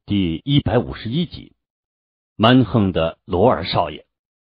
第151集，蛮横的罗二少爷。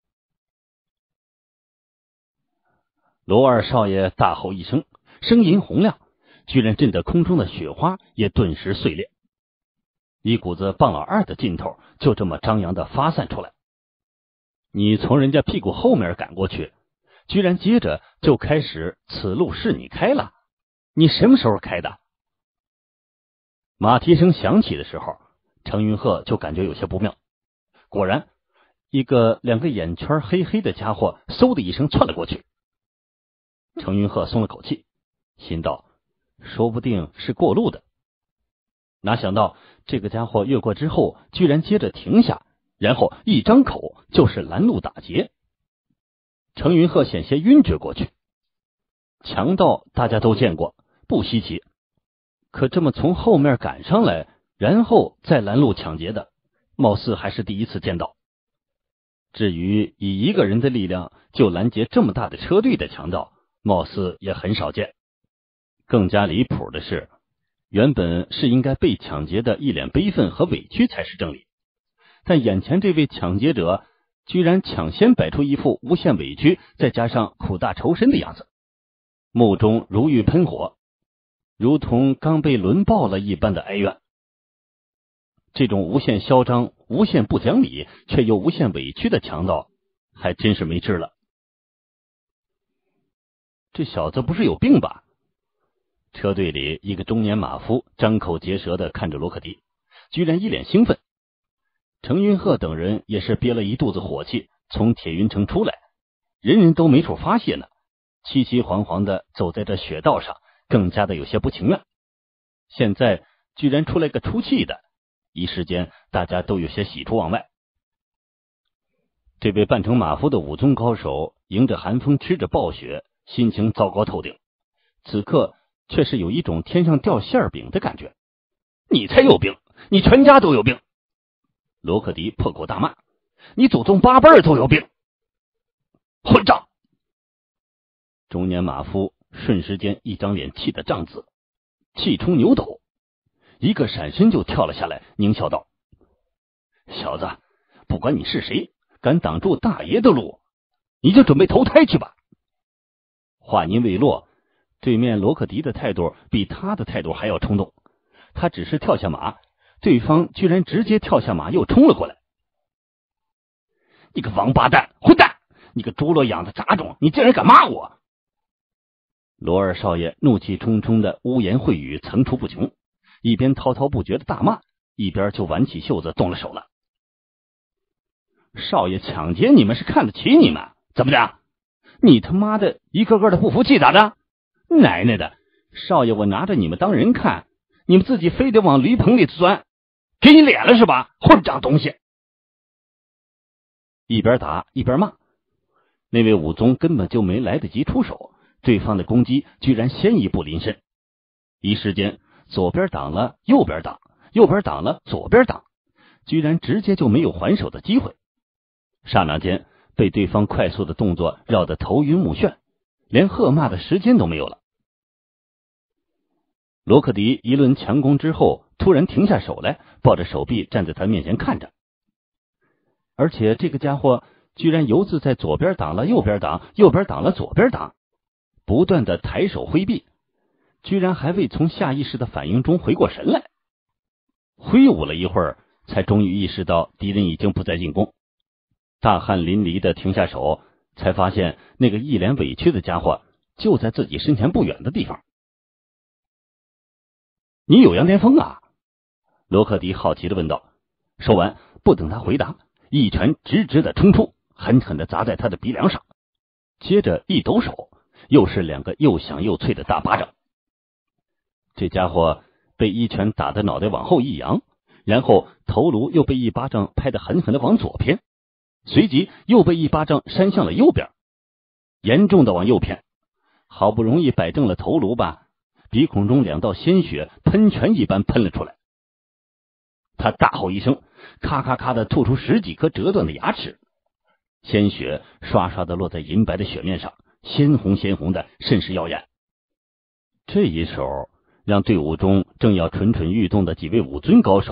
罗二少爷大吼一声，声音洪亮，居然震得空中的雪花也顿时碎裂，一股子棒老二的劲头就这么张扬的发散出来。你从人家屁股后面赶过去，居然接着就开始此路是你开了，你什么时候开的？马蹄声响起的时候，程云鹤就感觉有些不妙。果然，两个眼圈黑黑的家伙嗖的一声窜了过去。程云鹤松了口气，心道说不定是过路的。哪想到这个家伙越过之后，居然接着停下，然后一张口就是拦路打劫。程云鹤险些晕厥过去。强盗大家都见过，不稀奇，可这么从后面赶上来，然后再拦路抢劫的，貌似还是第一次见到。至于以一个人的力量就拦截这么大的车队的强盗，貌似也很少见。更加离谱的是，原本是应该被抢劫的一脸悲愤和委屈才是正理，但眼前这位抢劫者居然抢先摆出一副无限委屈再加上苦大仇深的样子，目中如欲喷火，如同刚被轮爆了一般的哀怨。这种无限嚣张、无限不讲理却又无限委屈的强盗还真是没治了。这小子不是有病吧？车队里一个中年马夫张口结舌的看着罗克迪，居然一脸兴奋。程云鹤等人也是憋了一肚子火气，从铁云城出来，人人都没处发泄呢，凄凄惶惶的走在这雪道上，更加的有些不情愿。现在居然出来个出气的，一时间大家都有些喜出望外。这位扮成马夫的武宗高手迎着寒风吃着暴雪，心情糟糕透顶，此刻却是有一种天上掉馅饼的感觉。你才有病，你全家都有病！罗克迪破口大骂，你祖宗八辈都有病！混账！中年马夫瞬时间一张脸气得胀紫，气冲牛斗，一个闪身就跳了下来，狞笑道：小子，不管你是谁，敢挡住大爷的路，你就准备投胎去吧！话音未落，对面罗克迪的态度比他的态度还要冲动，他只是跳下马，对方居然直接跳下马又冲了过来。你个王八蛋，混蛋，你个猪猡养的杂种，你竟然敢骂我！罗二少爷怒气冲冲的污言秽语层出不穷，一边滔滔不绝的大骂，一边就挽起袖子动了手了。少爷抢劫你们是看得起你们，怎么的？你他妈的一个个的不服气咋着？奶奶的，少爷我拿着你们当人看，你们自己非得往驴棚里钻，给你脸了是吧？混账东西！一边打一边骂，那位武宗根本就没来得及出手，对方的攻击居然先一步临身，一时间左边挡了右边挡，右边挡了左边挡，居然直接就没有还手的机会。刹那间被对方快速的动作绕得头晕目眩，连喝骂的时间都没有了。罗克迪一轮强攻之后，突然停下手来，抱着手臂站在他面前看着，而且这个家伙居然犹自在左边挡了右边挡，右边挡了左边挡，不断的抬手挥臂，居然还未从下意识的反应中回过神来。挥舞了一会儿，才终于意识到敌人已经不再进攻，大汗淋漓的停下手，才发现那个一脸委屈的家伙就在自己身前不远的地方。你有羊癫疯啊？罗克迪好奇的问道。说完，不等他回答，一拳直直的冲出，狠狠的砸在他的鼻梁上，接着一抖手，又是两个又响又脆的大巴掌。这家伙被一拳打的脑袋往后一扬，然后头颅又被一巴掌拍得狠狠的往左偏，随即又被一巴掌扇向了右边，严重的往右偏。好不容易摆正了头颅吧，鼻孔中两道鲜血喷泉一般喷了出来。他大吼一声，咔咔咔的吐出10几颗折断的牙齿，鲜血刷刷的落在银白的雪面上，鲜红鲜红的，甚是耀眼。这一手让队伍中正要蠢蠢欲动的几位武尊高手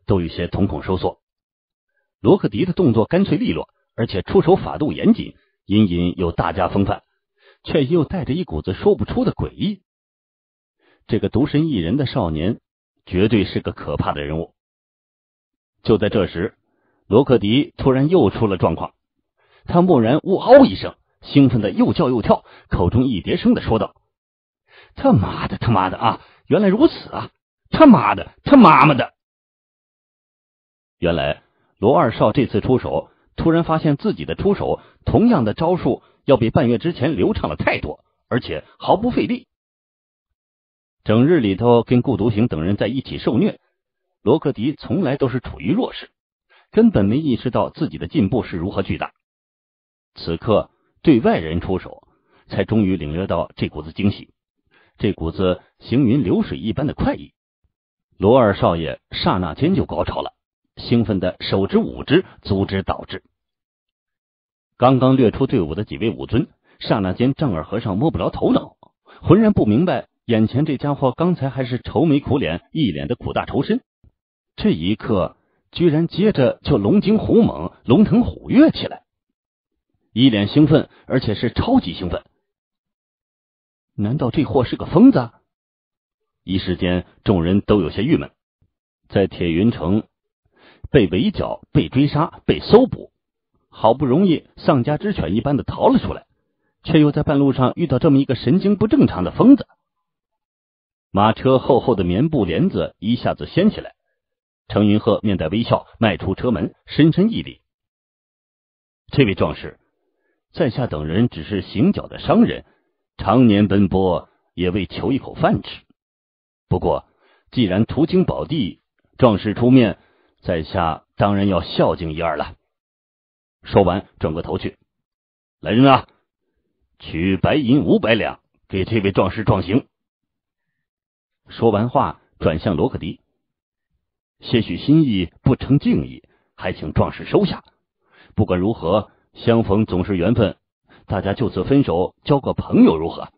都有些瞳孔收缩。罗克迪的动作干脆利落，而且出手法度严谨，隐隐有大家风范，却又带着一股子说不出的诡异。这个独身一人的少年绝对是个可怕的人物。就在这时，罗克迪突然又出了状况，他蓦然呜嗷一声，兴奋的又叫又跳，口中一叠声的说道：他妈的啊，原来如此啊，他妈的他妈妈的。原来罗二少这次出手，突然发现自己的出手同样的招数要比半月之前流畅了太多，而且毫不费力。整日里头跟顾独行等人在一起受虐，罗克迪从来都是处于弱势，根本没意识到自己的进步是如何巨大。此刻对外人出手，才终于领略到这股子惊喜，这股子行云流水一般的快意。罗二少爷刹那间就高潮了，兴奋的手之舞之，足之蹈之。刚刚掠出队伍的几位武尊刹那间丈二和尚摸不着头脑，浑然不明白眼前这家伙刚才还是愁眉苦脸，一脸的苦大仇深，这一刻居然接着就龙精虎猛，龙腾虎跃起来，一脸兴奋，而且是超级兴奋。难道这货是个疯子？一时间众人都有些郁闷。在铁云城被围剿，被追杀，被搜捕，好不容易丧家之犬一般的逃了出来，却又在半路上遇到这么一个神经不正常的疯子。马车厚厚的棉布帘子一下子掀起来，程云鹤面带微笑迈出车门，深深一礼：这位壮士，在下等人只是行脚的商人，常年奔波也为求一口饭吃，不过既然途经宝地，壮士出面，在下当然要孝敬一二了。说完转过头去：来人啊，取白银500两给这位壮士壮行。说完话转向罗克迪：些许心意不成敬意，还请壮士收下。不管如何，相逢总是缘分，大家就此分手，交个朋友如何？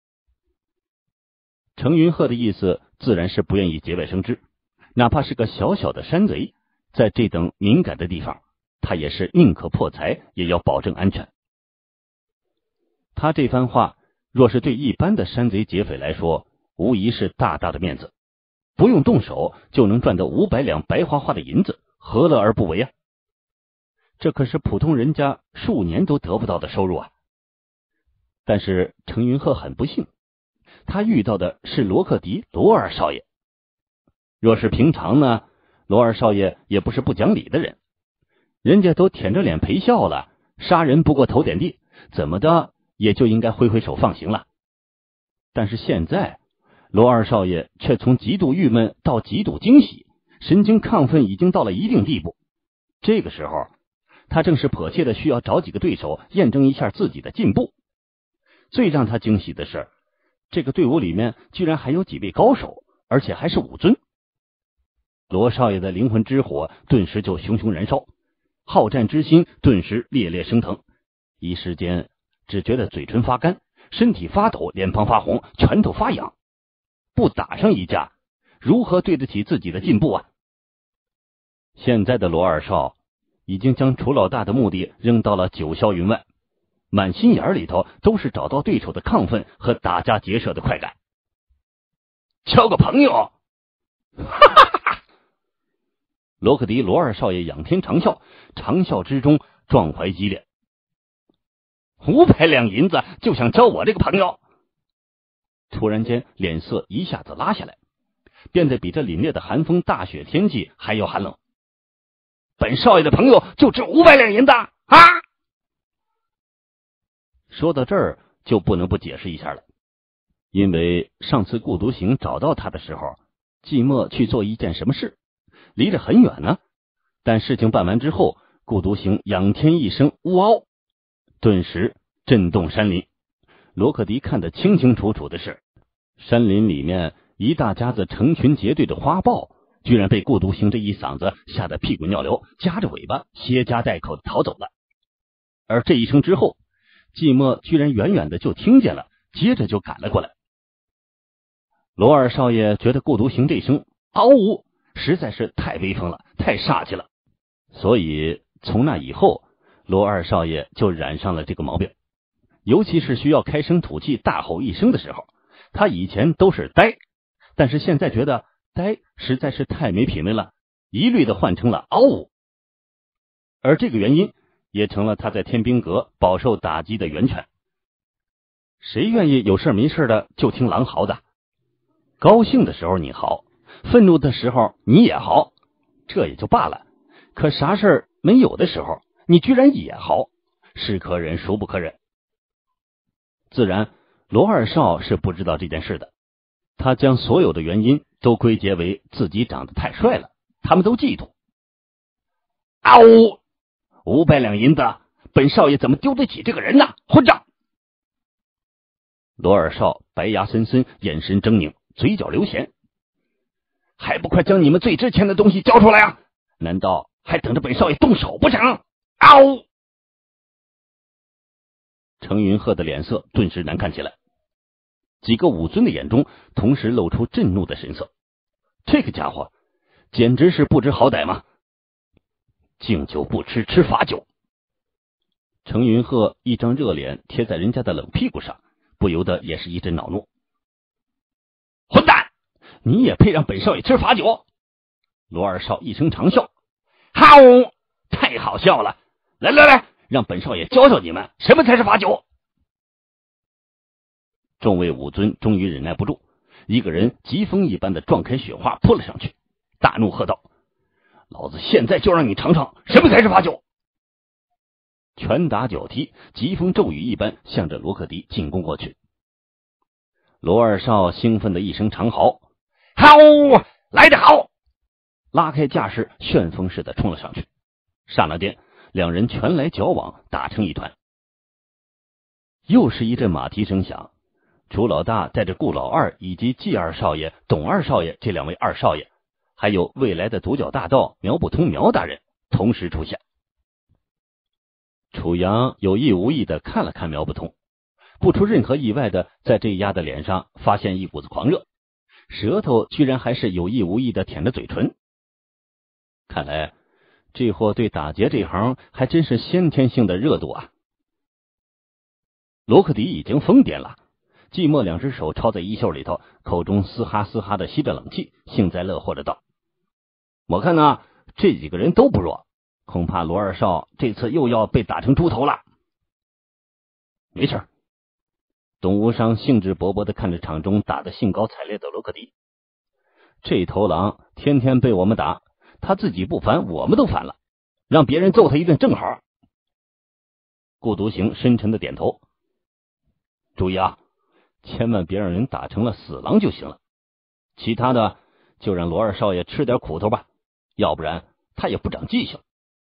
程云鹤的意思自然是不愿意节外生枝，哪怕是个小小的山贼，在这等敏感的地方，他也是宁可破财也要保证安全。他这番话若是对一般的山贼劫匪来说，无疑是大大的面子，不用动手就能赚得500两白花花的银子，何乐而不为啊？这可是普通人家数年都得不到的收入啊！但是程云鹤很不幸，他遇到的是罗克迪罗二少爷。若是平常呢，罗二少爷也不是不讲理的人，人家都舔着脸陪笑了，杀人不过头点地，怎么的也就应该挥挥手放行了。但是现在罗二少爷却从极度郁闷到极度惊喜，神经亢奋已经到了一定地步。这个时候他正是迫切的需要找几个对手验证一下自己的进步。最让他惊喜的是，这个队伍里面居然还有几位高手，而且还是武尊。罗少爷的灵魂之火顿时就熊熊燃烧，好战之心顿时烈烈升腾，一时间只觉得嘴唇发干，身体发抖，脸庞发红，拳头发痒。不打上一架，如何对得起自己的进步啊？现在的罗二少已经将楚老大的目的扔到了九霄云外，满心眼里头都是找到对手的亢奋和打家劫舍的快感。交个朋友！哈哈哈哈！罗克迪罗二少爷仰天长啸，长啸之中壮怀激烈。500两银子就想交我这个朋友？突然间脸色一下子拉下来，变得比这凛冽的寒风大雪天气还要寒冷。本少爷的朋友就值500两银子啊！说到这儿就不能不解释一下了，因为上次顾独行找到他的时候，季末去做一件什么事，离着很远呢。但事情办完之后，顾独行仰天一声呜嗷，顿时震动山林。罗克迪看得清清楚楚的是，山林里面一大家子成群结队的花豹，居然被顾独行这一嗓子吓得屁滚尿流，夹着尾巴携家带口的逃走了。而这一声之后，季末居然远远的就听见了，接着就赶了过来。罗二少爷觉得顾独行这声嗷呜实在是太威风了， 太煞气了。所以从那以后，罗二少爷就染上了这个毛病，尤其是需要开声吐气大吼一声的时候，他以前都是呆，但是现在觉得呆实在是太没品位了，一律的换成了嗷呜。而这个原因也成了他在天兵阁饱受打击的源泉。谁愿意有事没事的就听狼嚎的？高兴的时候你嚎，愤怒的时候你也嚎，这也就罢了，可啥事没有的时候你居然也嚎，是可忍孰不可忍。自然罗二少是不知道这件事的，他将所有的原因都归结为自己长得太帅了，他们都嫉妒。啊呜！500两银子，本少爷怎么丢得起这个人呢？混账！罗二少白牙森森，眼神狰狞，嘴角流涎，还不快将你们最值钱的东西交出来啊！难道还等着本少爷动手不成？啊呜！程云鹤的脸色顿时难看起来，几个武尊的眼中同时露出震怒的神色。这个家伙简直是不知好歹嘛！敬酒不吃吃罚酒。程云鹤一张热脸贴在人家的冷屁股上，不由得也是一阵恼怒。混蛋，你也配让本少爷吃罚酒？罗二少一声长笑，哈呜，太好笑了！来来来，让本少爷教教你们什么才是罚酒。众位武尊终于忍耐不住，一个人疾风一般的撞开雪花扑了上去，大怒喝道：老子现在就让你尝尝什么才是罚酒！拳打脚踢，疾风骤雨一般向着罗克迪进攻过去。罗二少兴奋的一声长嚎，好，来得好！拉开架势，旋风似的冲了上去。刹那间，两人拳来脚往，打成一团。又是一阵马蹄声响，楚老大带着顾老二以及季二少爷、董二少爷这两位二少爷，还有未来的独角大盗苗不通苗大人同时出现。楚阳有意无意的看了看苗不通，不出任何意外的在这丫的脸上发现一股子狂热，舌头居然还是有意无意的舔着嘴唇。看来这货对打劫这行还真是先天性的热度啊！罗克迪已经疯癫了，季末两只手抄在衣袖里头，口中嘶哈嘶哈的吸着冷气，幸灾乐祸的道：我看呢，这几个人都不弱，恐怕罗二少这次又要被打成猪头了。没事。董无伤兴致勃勃的看着场中打得兴高采烈的罗克迪，这头狼天天被我们打，他自己不烦，我们都烦了，让别人揍他一顿正好。顾独行深沉的点头，注意啊，千万别让人打成了死狼就行了，其他的就让罗二少爷吃点苦头吧，要不然他也不长记性。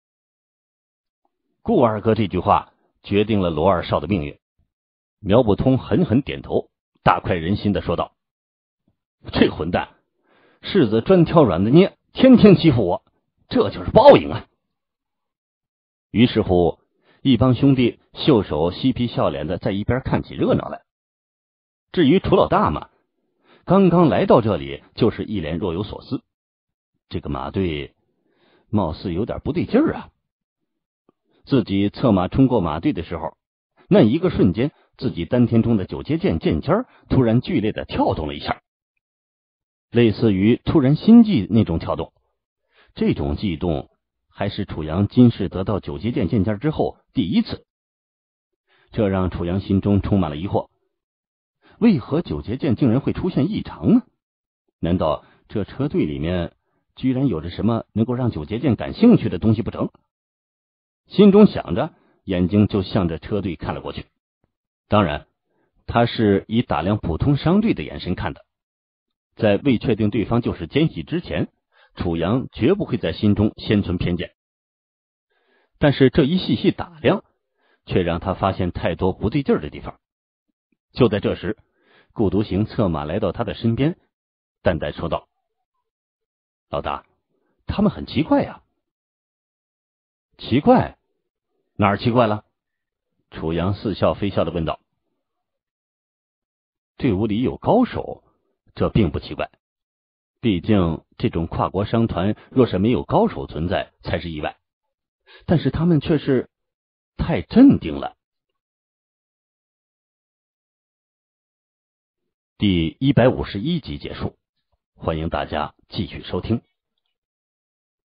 顾二哥这句话决定了罗二少的命运。苗不通狠狠点头，大快人心的说道：这混蛋，柿子专挑软的捏，天天欺负我，这就是报应啊！于是乎，一帮兄弟袖手嬉皮笑脸的在一边看起热闹来。至于楚老大嘛，刚刚来到这里就是一脸若有所思，这个马队貌似有点不对劲儿啊。自己策马冲过马队的时候，那一个瞬间，自己丹田中的九节剑剑尖突然剧烈的跳动了一下，类似于突然心悸那种跳动。这种悸动还是楚阳今世得到九节剑剑尖之后第一次，这让楚阳心中充满了疑惑，为何九节剑竟然会出现异常呢？难道这车队里面居然有着什么能够让九节剑感兴趣的东西不成？心中想着，眼睛就向着车队看了过去。当然，他是以打量普通商队的眼神看的，在未确定对方就是奸细之前，楚阳绝不会在心中先存偏见。但是这一细细打量，却让他发现太多不对劲儿的地方。就在这时，顾独行策马来到他的身边，淡淡说道：老大，他们很奇怪呀。奇怪？哪儿奇怪了？楚阳似笑非笑的问道。队伍里有高手，这并不奇怪， 毕竟这种跨国商团若是没有高手存在才是意外，但是他们却是太镇定了。第151集结束，欢迎大家继续收听。